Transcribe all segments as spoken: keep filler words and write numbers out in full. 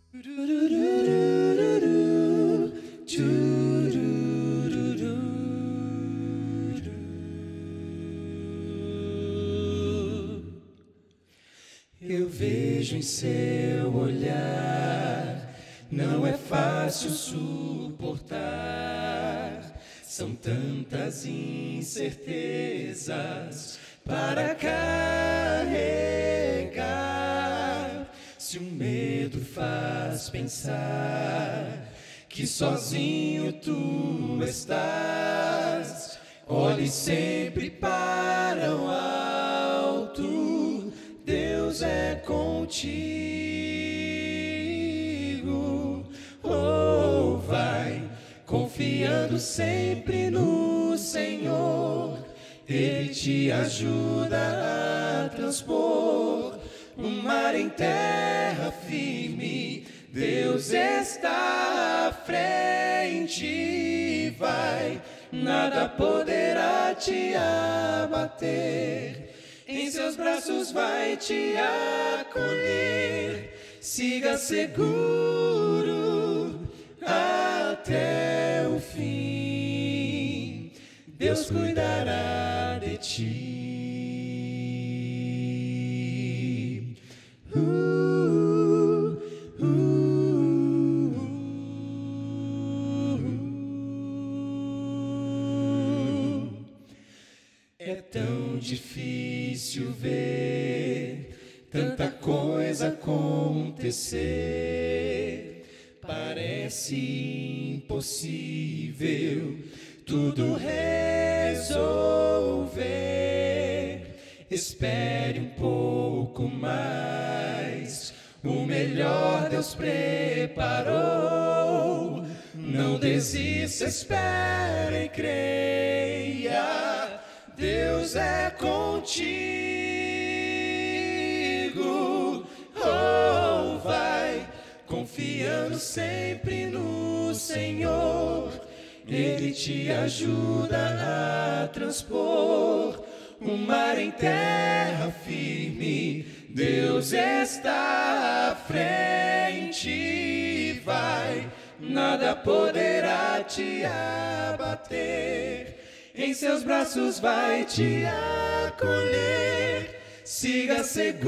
Eu vejo em seu olhar, não é fácil suportar. São tantas incertezas para carregar. Se o medo faz pensar que sozinho tu estás, olhe sempre para o alto, Deus é contigo. Oh, vai confiando sempre no Senhor, Ele te ajuda a transpor o mar em terra firme. Deus está à frente, vai, nada poderá te abater. Em seus braços vai te acolher. Siga seguro até o fim. Deus cuidará de ti. Uh, uh, uh. É tão difícil ver tanta coisa acontecer. Parece impossível tudo resolver. Espere um pouco mais, o melhor Deus preparou. Não desista, espere e creia, Deus é contigo. Oh, vai confiando sempre no Senhor, Ele te ajuda a transpor o mar em terra firme. Deus está à frente, vai, nada poderá te abater. Em seus braços vai te acolher. Siga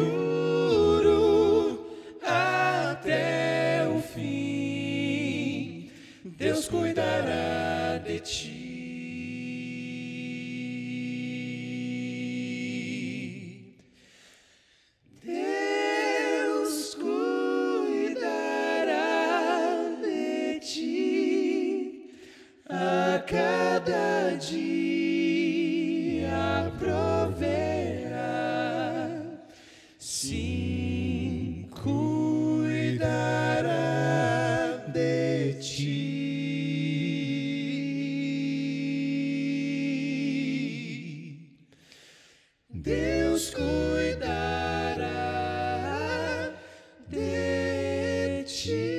seguro até o fim. Deus cuidará de ti. Deus cuidará de ti a cada dia, proverá. Sim, cuidará de ti. Deus cuidará de ti.